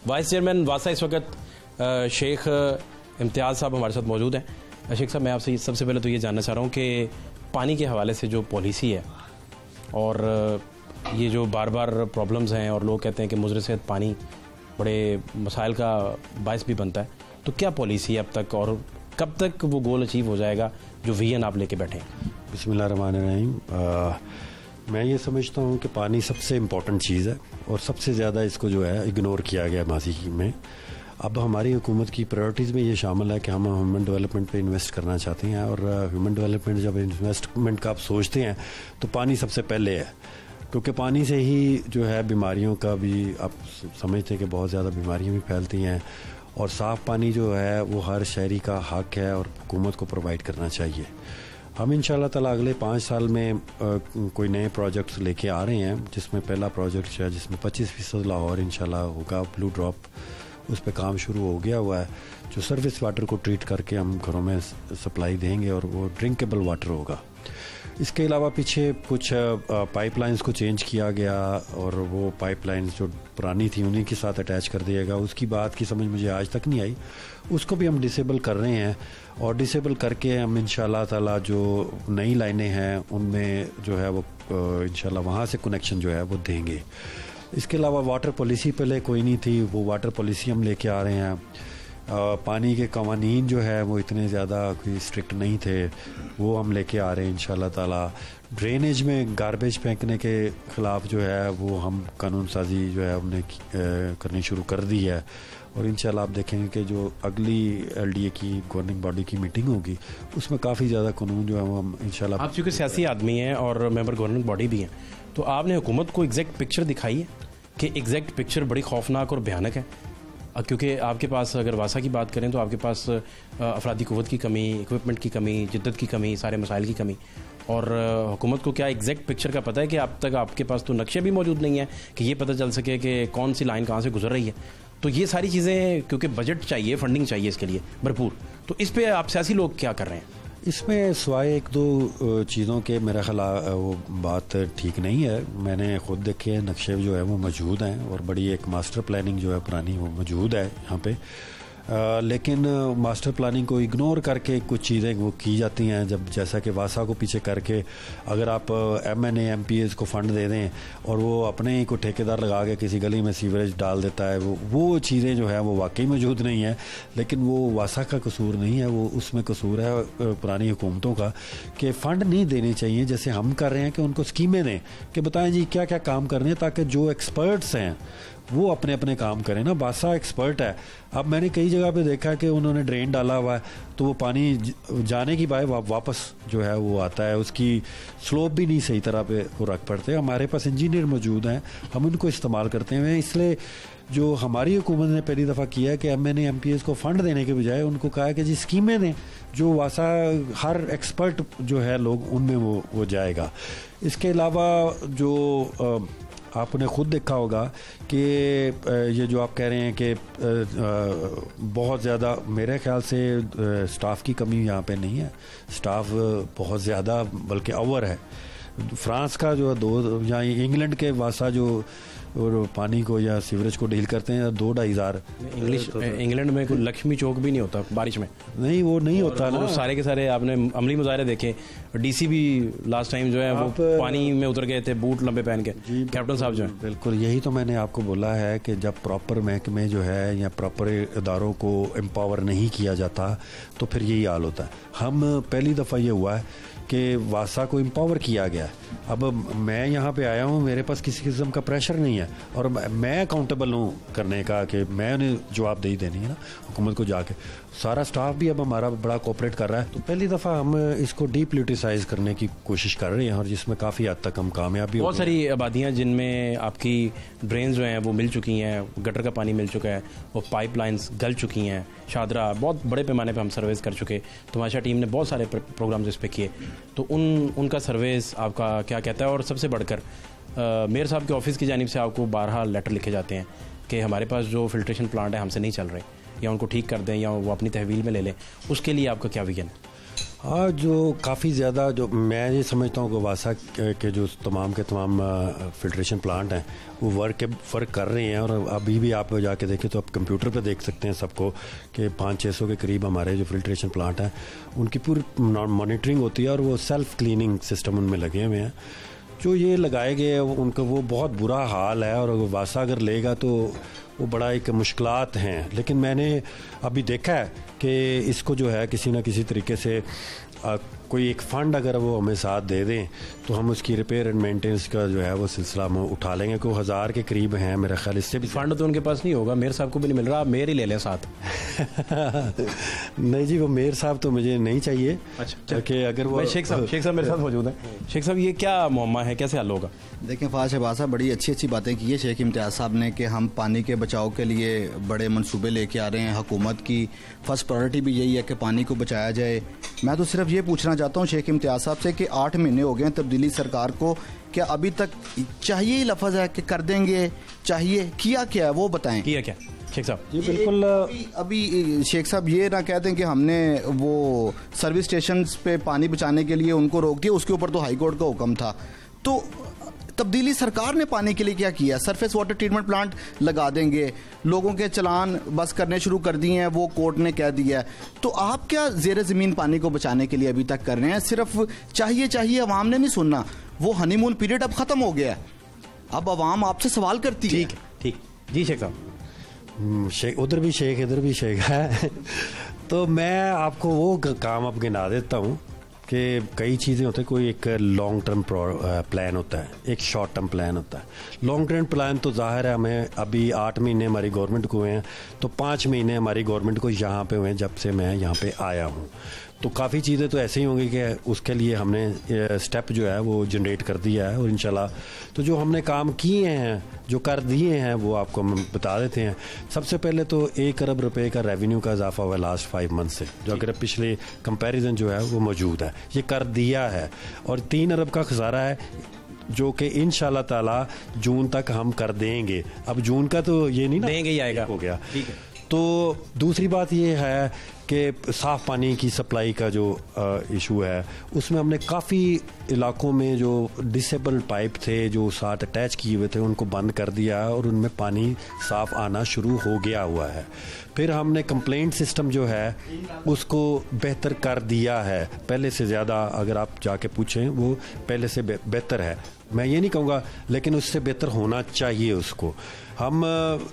Vice chairman वासा इस वक्त शेख इम्तियाज़ साहब हमारे साथ मौजूद हैं। शेख साहब, मैं आपसे सबसे पहले तो ये जानना चाह रहा हूँ कि पानी के हवाले से जो पॉलिसी है और ये जो बार बार प्रॉब्लम्स हैं और लोग कहते हैं कि मुज़र सेहत पानी बड़े मसाइल का बायस भी बनता है, तो क्या पॉलिसी है अब तक और कब तक वो गोल अचीव हो जाएगा जो विजन आप लेके बैठे हैं? बिस्मिल्लाहिर्रहमानिर्रहीम। मैं ये समझता हूँ कि पानी सबसे इम्पॉर्टेंट चीज़ है और सबसे ज़्यादा इसको जो है इग्नोर किया गया माजी में। अब हमारी हुकूमत की प्रायोरिटीज़ में ये शामिल है कि हम ह्यूमन डेवलपमेंट पे इन्वेस्ट करना चाहते हैं और ह्यूमन डेवलपमेंट जब इन्वेस्टमेंट का आप सोचते हैं तो पानी सबसे पहले है, क्योंकि पानी से ही जो है बीमारियों का भी आप समझते हैं कि बहुत ज़्यादा बीमारियाँ भी फैलती हैं और साफ़ पानी जो है वो हर शहरी का हक है और हुकूमत को प्रोवाइड करना चाहिए। हम इंशाल्लाह ताला अगले 5 साल में कोई नए प्रोजेक्ट्स लेके आ रहे हैं, जिसमें पहला प्रोजेक्ट है जिसमें 25% लाहौर इंशाल्लाह होगा। ब्लू ड्रॉप उस पर काम शुरू हो गया हुआ है, जो सर्विस वाटर को ट्रीट करके हम घरों में सप्लाई देंगे और वो ड्रिंकेबल वाटर होगा। इसके अलावा पीछे कुछ पाइपलाइंस को चेंज किया गया और वो पाइपलाइंस जो पुरानी थी उन्हीं के साथ अटैच कर दिया गया। उसकी बात की समझ मुझे आज तक नहीं आई, उसको भी हम डिसेबल कर रहे हैं और डिसेबल करके हम इंशाल्लाह ताला जो नई लाइनें हैं उनमें जो है वो इंशाल्लाह वहाँ से कनेक्शन जो है वो देंगे। इसके अलावा वाटर पॉलिसी पहले कोई नहीं थी, वो वाटर पॉलिसी हम लेके आ रहे हैं। पानी के कवानीन जो है वो इतने ज़्यादा कोई स्ट्रिक्ट नहीं थे, वो हम लेके आ रहे हैं इंशाल्लाह ताला। ड्रेनेज में गार्बेज फेंकने के ख़िलाफ़ जो है वो हम कानून साजी जो है हमने करनी शुरू कर दी है और इंशाल्लाह आप देखेंगे कि जो अगली LDA की गवर्निंग बॉडी की मीटिंग होगी उसमें काफ़ी ज़्यादा कानून जो है वो हम इंशाल्लाह। आप चूँकि सियासी आदमी हैं और मेंबर गवर्निंग बॉडी भी हैं, तो आपने हुकूमत को एग्जैक्ट पिक्चर दिखाई है कि एग्जैक्ट पिक्चर बड़ी खौफनाक और भयानक है? क्योंकि आपके पास अगर वासा की बात करें तो आपके पास अफरादी क़ुव्वत की कमी, इक्विपमेंट की कमी, जिद्दत की कमी, सारे मसाइल की कमी, और हुकूमत को क्या एग्जैक्ट पिक्चर का पता है कि अब तक आपके पास तो नक्शे भी मौजूद नहीं है कि ये पता चल सके कि कौन सी लाइन कहाँ से गुजर रही है। तो ये सारी चीज़ें, क्योंकि बजट चाहिए, फंडिंग चाहिए इसके लिए भरपूर, तो इस पर आप सियासी लोग क्या कर रहे हैं? इसमें सिवाय 1-2 चीज़ों के मेरा ख्याल वो बात ठीक नहीं है। मैंने खुद देखे नक्शे जो है वो मौजूद हैं और बड़ी एक मास्टर प्लानिंग जो है पुरानी वो मौजूद है यहाँ पे, लेकिन मास्टर प्लानिंग को इग्नोर करके कुछ चीज़ें वो की जाती हैं। जब जैसा कि वासा को पीछे करके अगर आप MNA MPAs को फ़ंड दे दें और वो अपने ही को ठेकेदार लगा के किसी गली में सीवरेज डाल देता है, वो चीज़ें जो है वो वाकई मौजूद नहीं है। लेकिन वो वासा का कसूर नहीं है, वो उसमें कसूर है पुरानी हुकूमतों का कि फ़ंड नहीं देने चाहिए जैसे हम कर रहे हैं, कि उनको स्कीमें दें कि बताएं जी क्या क्या काम करने हैं, ताकि जो एक्सपर्ट्स हैं वो अपने अपने काम करें ना। वासा एक्सपर्ट है। अब मैंने कई जगह पे देखा कि उन्होंने ड्रेन डाला हुआ है तो वो पानी जाने की बजाय वापस जो है वो आता है, उसकी स्लोप भी नहीं सही तरह पे वो रख पड़ते। हमारे पास इंजीनियर मौजूद हैं, हम उनको इस्तेमाल करते हैं। इसलिए जो हमारी हुकूमत ने पहली दफ़ा किया है कि MNA MPAs को फ़ंड देने के बजाय उनको कहा है कि जी स्कीमें दें, जो वासा हर एक्सपर्ट जो है लोग उनमें वो जाएगा। इसके अलावा जो आपने खुद देखा होगा कि ये जो आप कह रहे हैं कि बहुत ज़्यादा, मेरे ख्याल से स्टाफ की कमी यहाँ पे नहीं है, स्टाफ बहुत ज़्यादा बल्कि ओवर है। फ्रांस का जो 2 या इंग्लैंड के वासा जो और पानी को या सीवरेज को डील करते हैं 2-2.5 हज़ार। इंग्लैंड में कोई लक्ष्मी चौक भी नहीं होता बारिश में, नहीं वो नहीं होता ना। सारे के सारे आपने अमली मुजाहरे देखे, DC भी लास्ट टाइम जो है वो पानी में उतर गए थे बूट लंबे पहन के, कैप्टन साहब जो है। बिल्कुल यही तो मैंने आपको बोला है कि जब प्रॉपर महकमे जो है या प्रॉपर इदारों को एम्पावर नहीं किया जाता तो फिर यही हाल होता है। हम पहली दफ़ा ये हुआ है कि वासा को एम्पावर किया गया है। अब मैं यहाँ पे आया हूँ, मेरे पास किसी किस्म का प्रेशर नहीं है और मैं अकाउंटेबल हूँ करने का कि मैं उन्हें जवाबदेही देनी है ना हुकूमत को जाके। सारा स्टाफ भी अब हमारा बड़ा कोऑपरेट कर रहा है। तो पहली दफ़ा हम इसको डीपोलिटिसाइज करने की कोशिश कर रहे हैं और जिसमें काफ़ी हद तक हम कामयाबी। बहुत सारी आबादियाँ जिनमें आपकी ड्रेन जो हैं वो मिल चुकी हैं, गटर का पानी मिल चुका है, वो पाइपलाइंस गल चुकी हैं। शादरा बहुत बड़े पैमाने पर हम सर्वेस कर चुके, तमाशा टीम ने बहुत सारे प्रोग्राम्स इस पर किए। तो उनका सर्वेस आपका क्या कहता है? और सबसे बढ़कर मेयर साहब के ऑफिस की जानिब से आपको 12 लेटर लिखे जाते हैं कि हमारे पास जो फिल्ट्रेशन प्लांट है हमसे नहीं चल रहे, या उनको ठीक कर दें या वो अपनी तहवील में ले लें, उसके लिए आपका क्या विजन है? हाँ, जो काफ़ी ज़्यादा जो मैं ये समझता हूँ कि वासा के जो तमाम के तमाम फिल्ट्रेशन प्लांट हैं वो वर्क कर रहे हैं। और अभी भी आप जाके देखें तो आप कंप्यूटर पे देख सकते हैं सबको कि 500-600 के करीब हमारे जो फिल्ट्रेशन प्लांट हैं उनकी पूरी मॉनिटरिंग होती है और वो सेल्फ क्लीनिंग सिस्टम उनमें लगे हुए हैं। जो ये लगाए गए हैं उनका वो बहुत बुरा हाल है और वासा अगर लेगा तो वो बड़ा एक मुश्किलात हैं। लेकिन मैंने अभी देखा है कि इसको जो है किसी ना किसी तरीके से कोई एक फ़ंड अगर वो हमें साथ दे दें तो हम उसकी रिपेयर एंड मेंटेनेंस का जो है वो सिलसिला हम उठा लेंगे। कोई 1000 के करीब हैं मेरा ख्याल, इससे भी फंड तो उनके पास नहीं होगा, मेयर साहब को भी नहीं मिल रहा, आप मेयर ही ले लें साथ। नहीं जी, वो मेयर साहब तो मुझे नहीं चाहिए। अच्छा, कि अगर वो शेख साहब मेरे साथ मौजूद हैं। शेख साहब, ये क्या मुअम्मा है, कैसे हल होगा? देखें, फाज शहबाज साहब बड़ी अच्छी बातें की है शेख इम्तियाज़ साहब ने कि हम पानी के बचाव के लिए बड़े मंसूबे लेके आ रहे हैं। हुकूमत की फर्स्ट प्रायोरिटी भी यही है कि पानी को बचाया जाए। मैं तो सिर्फ ये पूछना चाहता हूँ शेख इम्तियाज़ साहब से कि 8 महीने हो गए हैं तब्दीली सरकार को, क्या अभी तक चाहिए ही लफ्ज़ है कि कर देंगे, चाहिए किया क्या है वो बताएं। किया क्या शेख साहब? जी बिल्कुल। अभी शेख साहब ये ना कहते हैं कि हमने वो सर्विस स्टेशन पे पानी बचाने के लिए उनको रोक दिया, उसके ऊपर तो हाई कोर्ट का हुक्म था। तो तब्दीली सरकार ने पानी के लिए क्या किया? सरफेस वाटर ट्रीटमेंट प्लांट लगा देंगे, लोगों के चलान बस करने शुरू कर दिए हैं, वो कोर्ट ने कह दिया है। तो आप क्या ज़ेर ज़मीन पानी को बचाने के लिए अभी तक कर रहे हैं? सिर्फ चाहिए अवाम ने नहीं सुनना, वो हनीमून पीरियड अब ख़त्म हो गया है, अब अवाम आपसे सवाल करती है। ठीक जी शेख साहब। शेख उधर भी शेख इधर भी शेख है। तो मैं आपको वो काम अब गिना देता हूँ कि कई चीज़ें होती हैं। कोई एक लॉन्ग टर्म प्लान होता है, एक शॉर्ट टर्म प्लान होता है। लॉन्ग टर्म प्लान तो जाहिर है हमें अभी 8 महीने हमारी गवर्नमेंट को हुए हैं, तो 5 महीने हमारी गवर्नमेंट को यहाँ पे हुए हैं जब से मैं यहाँ पे आया हूँ। तो काफ़ी चीज़ें तो ऐसे ही होंगी कि उसके लिए हमने स्टेप जो है वो जनरेट कर दिया है। और इंशाल्लाह तो जो हमने काम किए हैं, जो कर दिए हैं, वो आपको हम बता देते हैं। सबसे पहले तो 1 अरब रुपए का रेवेन्यू का इजाफा हुआ लास्ट 5 मंथ से, जो अगर पिछले कंपैरिजन जो है वो मौजूद है, ये कर दिया है। और 3 अरब का खसारा है जो कि इंशाल्लाह ताला जून तक हम कर देंगे। अब जून का तो ये नहीं ना देंगे ही आएगा, हो गया। ठीक है। तो दूसरी बात ये है कि साफ़ पानी की सप्लाई का जो इशू है, उसमें हमने काफ़ी इलाकों में जो डिसेबल्ड पाइप थे जो साथ अटैच किए हुए थे उनको बंद कर दिया है और उनमें पानी साफ़ आना शुरू हो गया हुआ है। फिर हमने कंप्लेंट सिस्टम जो है उसको बेहतर कर दिया है, पहले से ज़्यादा अगर आप जाके पूछें वो पहले से बेहतर है। मैं ये नहीं कहूँगा, लेकिन उससे बेहतर होना चाहिए उसको। हम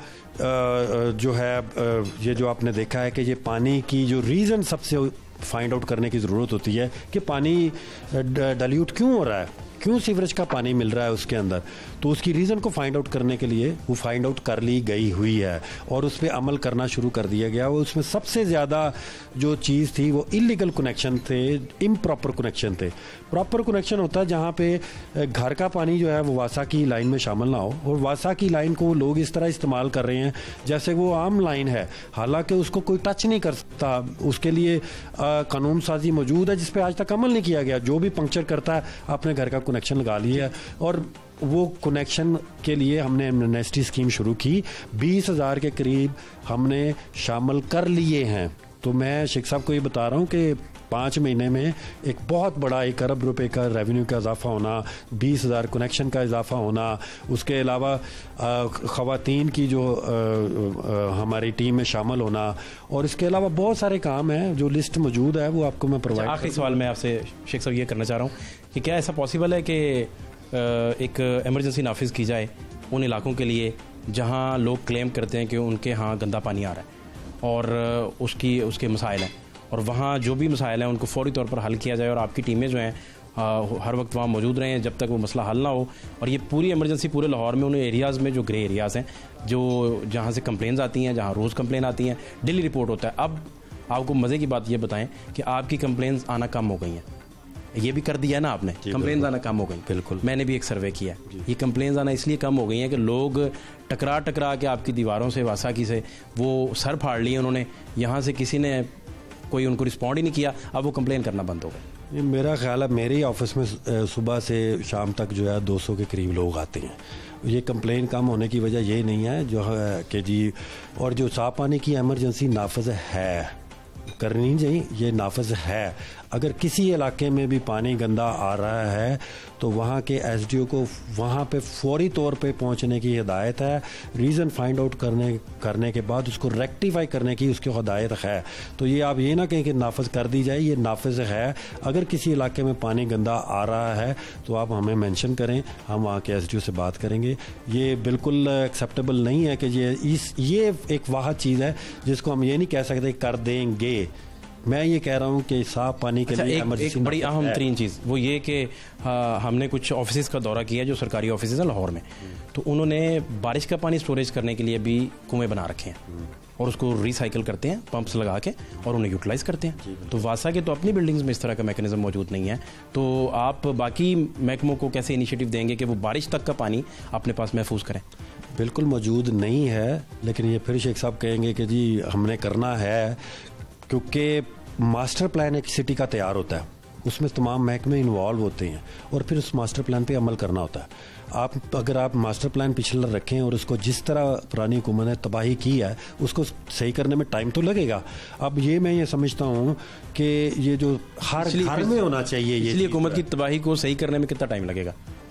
जो है ये जो आपने देखा है कि ये पानी की जो रीज़न सबसे फाइंड आउट करने की ज़रूरत होती है कि पानी डाइल्यूट क्यों हो रहा है, क्यों सीवरेज का पानी मिल रहा है उसके अंदर। तो उसकी रीज़न को फाइंड आउट करने के लिए वो फाइंड आउट कर ली गई हुई है और उस पर अमल करना शुरू कर दिया गया। वो उसमें सबसे ज़्यादा जो चीज़ थी वो इलीगल कनेक्शन थे, इम्प्रॉपर कनेक्शन थे। प्रॉपर कनेक्शन होता है जहाँ पे घर का पानी जो है वो वासा की लाइन में शामिल ना हो, और वासा की लाइन को लोग इस तरह इस्तेमाल कर रहे हैं जैसे वो आम लाइन है, हालांकि उसको कोई टच नहीं कर सकता। उसके लिए कानून साजी मौजूद है जिस पे आज तक अमल नहीं किया गया। जो भी पंक्चर करता है अपने घर का कनेक्शन लगा लिया, और वो कनेक्शन के लिए हमने एमनेस्टी स्कीम शुरू की। 20,000 के करीब हमने शामिल कर लिए हैं। तो मैं शेख साहब को ये बता रहा हूँ कि 5 महीने में एक बहुत बड़ा 1 अरब रुपए का रेवेन्यू का इजाफा होना, 20,000 कनेक्शन का इजाफा होना, उसके अलावा ख़वातीन की जो हमारी टीम में शामिल होना, और इसके अलावा बहुत सारे काम हैं जो लिस्ट मौजूद है, वो आपको मैं प्रोवाइड। आखिरी सवाल मैं आपसे शेख साहब ये करना चाह रहा हूँ कि क्या ऐसा पॉसिबल है कि एक एमरजेंसी नाफिज की जाए उन इलाकों के लिए जहाँ लोग क्लेम करते हैं कि उनके यहाँ गंदा पानी आ रहा है और उसके मसाइल हैं, और वहाँ जो भी मसाइल हैं उनको फौरी तौर पर हल किया जाए, और आपकी टीमें जो हैं हर वक्त वहाँ मौजूद रहें जब तक वो मसला हल ना हो। और ये पूरी एमरजेंसी पूरे लाहौर में उन एरियाज़ में जो ग्रे एरियाज़ हैं, जो जहाँ से कंप्लेंट्स आती हैं, जहाँ रोज़ कंप्लेन आती हैं, डेली रिपोर्ट होता है। अब आपको मज़े की बात ये बताएं कि आपकी कंप्लेंट्स आना कम हो गई हैं। ये भी कर दिया ना आपने, कंप्लेंट्स आना कम हो गई। बिल्कुल, मैंने मैंने भी एक सर्वे किया, ये कंप्लेंट्स आना इसलिए कम हो गई हैं कि लोग टकरा के आपकी दीवारों से, वासा की से वो सर फाड़ लिए उन्होंने, यहाँ से किसी ने कोई उनको रिस्पॉन्ड ही नहीं किया, अब वो कंप्लेन करना बंद हो गए। मेरा ख्याल है मेरे ऑफिस में सुबह से शाम तक जो है 200 के करीब लोग आते हैं। ये कंप्लेन कम होने की वजह ये नहीं है जो है कि जी, और जो साफ पानी की एमरजेंसी नाफज है करनी चाहिए, ये नाफज है। अगर किसी इलाके में भी पानी गंदा आ रहा है तो वहाँ के एसडीओ को वहाँ पे फौरी तौर पे पहुँचने की हिदायत है। रीज़न फाइंड आउट करने के बाद उसको रेक्टिफाई करने की उसकी हिदायत है। तो ये आप ये ना कहें कि नाफिज कर दी जाए, ये नाफिज है। अगर किसी इलाके में पानी गंदा आ रहा है तो आप हमें मेंशन करें, हम वहाँ के एसडीओ से बात करेंगे। ये बिल्कुल एक्सेप्टेबल नहीं है कि ये एक वाह चीज़ है जिसको हम ये नहीं कह सकते कर देंगे। मैं ये कह रहा हूँ कि साफ पानी के लिए एक बड़ी अहम तरीन चीज़ वो ये कि हमने कुछ ऑफिस का दौरा किया जो सरकारी ऑफिस है लाहौर में, तो उन्होंने बारिश का पानी स्टोरेज करने के लिए भी कुएं बना रखे हैं और उसको रिसाइकिल करते हैं पंप्स लगा के और उन्हें यूटिलाइज करते हैं। तो वासा के तो अपनी बिल्डिंग्स में इस तरह का मैकेनिज्म मौजूद नहीं है। तो आप बाकी महकमों को कैसे इनिशिएटिव देंगे कि वो बारिश तक का पानी अपने पास महफूज करें? बिल्कुल मौजूद नहीं है, लेकिन ये फिर शेख साहब कहेंगे कि जी हमने करना है, क्योंकि मास्टर प्लान एक सिटी का तैयार होता है, उसमें तमाम महकमे इन्वॉल्व होते हैं और फिर उस मास्टर प्लान पे अमल करना होता है। अगर आप मास्टर प्लान पिछला रखें और उसको जिस तरह पुरानी हुकूमत ने तबाही की है उसको सही करने में टाइम तो लगेगा। अब मैं ये समझता हूँ कि ये जो हर घर में होना चाहिए, ये इसलिए हुकूमत की तबाही को सही करने में कितना टाइम लगेगा?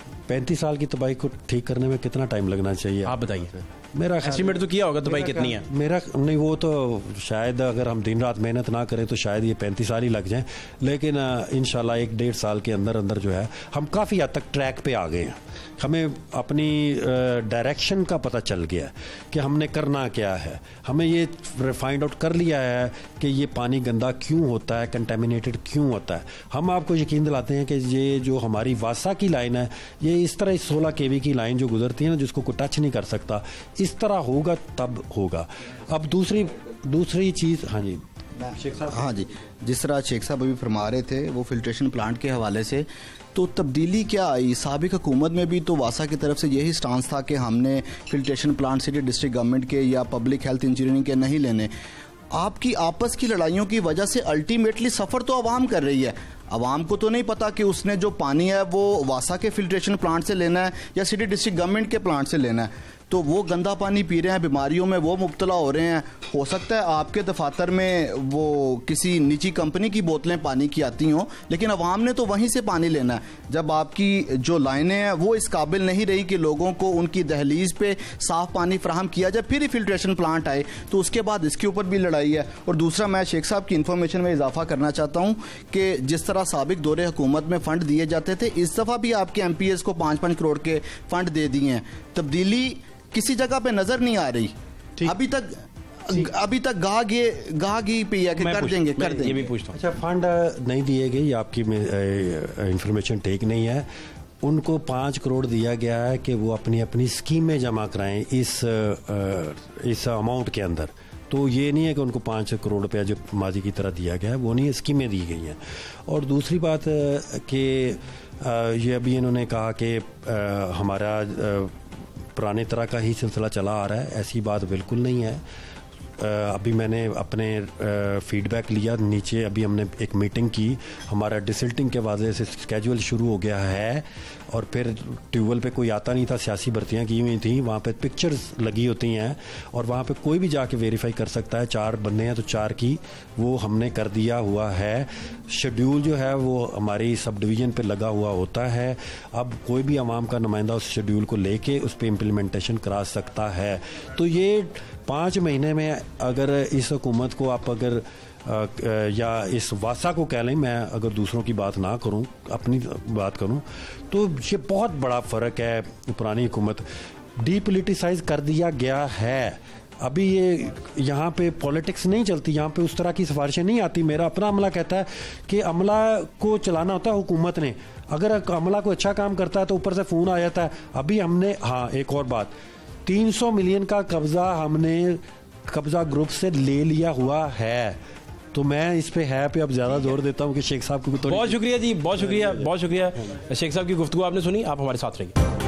35 साल की तबाही को ठीक करने में कितना टाइम लगना चाहिए आप बताइए। मेरा एस्टीमेट तो किया होगा तबाही कितनी है? मेरा नहीं, वो तो शायद अगर हम दिन रात मेहनत ना करें तो शायद ये 35 साल ही लग जाएं, लेकिन इंशाल्लाह 1-1.5 साल के अंदर अंदर जो है हम काफ़ी हद तक ट्रैक पे आ गए हैं। हमें अपनी डायरेक्शन का पता चल गया कि हमने करना क्या है। हमें ये फाइंड आउट कर लिया है कि ये पानी गंदा क्यों होता है, कंटेमिनेटेड क्यों होता है। हम आपको यकीन दिलाते हैं कि ये जो हमारी वासा की लाइन है, ये इस तरह 16 kV की लाइन जो गुजरती है ना, जिसको कोई टच नहीं कर सकता, इस तरह होगा तब होगा। अब दूसरी चीज़, हाँ जी शेख साहब। हाँ जी, जिस तरह शेख साहब अभी फरमा रहे थे वो फिल्ट्रेशन प्लांट के हवाले से, तो तब्दीली क्या आई? साबिक हुकूमत में भी तो वासा की तरफ से यही स्टांस था कि हमने filtration plant city district government के या पब्लिक हेल्थ इंजीनियरिंग के नहीं लेने। आपकी आपस की लड़ाइयों की वजह से अल्टीमेटली सफ़र तो आवाम कर रही है। आवाम को तो नहीं पता कि उसने जो पानी है वो वासा के फिल्ट्रेशन प्लांट से लेना है या सिटी डिस्ट्रिक्ट गवर्नमेंट के प्लांट से लेना है। तो वो गंदा पानी पी रहे हैं, बीमारियों में वो मुब्तला हो रहे हैं। हो सकता है आपके दफातर में वो किसी निजी कंपनी की बोतलें पानी की आती हों, लेकिन अवाम ने तो वहीं से पानी लेना है। जब आपकी जो लाइनें हैं वो इस काबिल नहीं रही कि लोगों को उनकी दहलीज पे साफ़ पानी फराहम किया जाए, फिर ही फिल्ट्रेशन प्लांट आए, तो उसके बाद इसके ऊपर भी लड़ाई है। और दूसरा, मैं शेख साहब की इन्फॉर्मेशन में इजाफा करना चाहता हूँ कि जिस तरह साबिक दौरे हुकूमत में फ़ंड दिए जाते थे, इस दफ़ा भी आपके MPs को 5-5 करोड़ के फ़ंड दे दिए हैं। तब्दीली किसी जगह पे नजर नहीं आ रही अभी तक गागी पे है कि कर देंगे। ये भी पूछता हूं। अच्छा, फंड नहीं दिए गए, आपकी इंफॉर्मेशन ठीक नहीं है। उनको 5 करोड़ दिया गया है कि वो अपनी स्कीमें जमा कराएं इस अमाउंट के अंदर। तो ये नहीं है कि उनको 5 करोड़ रुपया जो माजी की तरह दिया गया है, वो नहीं है, स्कीमें दी गई हैं। और दूसरी बात कि ये अभी इन्होंने कहा कि हमारा पुराने तरह का ही सिलसिला चला आ रहा है, ऐसी बात बिल्कुल नहीं है। अभी मैंने अपने फीडबैक लिया नीचे, अभी हमने एक मीटिंग की, हमारा डिसल्टिंग के वजह से स्केजुअल शुरू हो गया है और फिर ट्यूबवेल पे कोई आता नहीं था, सियासी भर्तियां की हुई थी, वहाँ पे पिक्चर्स लगी होती हैं और वहाँ पे कोई भी जाके वेरीफाई कर सकता है। 4 बंदे हैं तो 4 की वो हमने कर दिया हुआ है। शेड्यूल जो है वो हमारी सब डिवीज़न पे लगा हुआ होता है। अब कोई भी आवाम का नुमाइंदा उस शेड्यूल को लेके उस पर इम्प्लीमेंटेशन करा सकता है। तो ये 5 महीने में अगर इस हुकूमत को आप अगर या इस वासा को कह लें, मैं अगर दूसरों की बात ना करूं, अपनी बात करूं, तो ये बहुत बड़ा फ़र्क है। पुरानी हुकूमत डीपोलिटिसाइज कर दिया गया है। अभी ये यहाँ पे पॉलिटिक्स नहीं चलती, यहाँ पे उस तरह की सिफारिशें नहीं आती। मेरा अपना अमला कहता है कि अमला को चलाना होता है हुकूमत ने। अगर अमला को अच्छा काम करता है तो ऊपर से फ़ोन आ जाता है। अभी हमने, हाँ एक और बात, 300 मिलियन का हमने कब्जा ग्रुप से ले लिया हुआ है। तो मैं इस पे अब ज़्यादा जोर देता हूँ कि शेख साहब को बहुत शुक्रिया जी, बहुत शुक्रिया शेख साहब की गुफ्तगू आपने सुनी। आप हमारे साथ रहिए।